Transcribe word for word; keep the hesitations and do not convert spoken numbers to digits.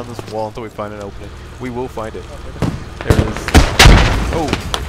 on this wall until we find an opening. We will find it. There it is. Oh!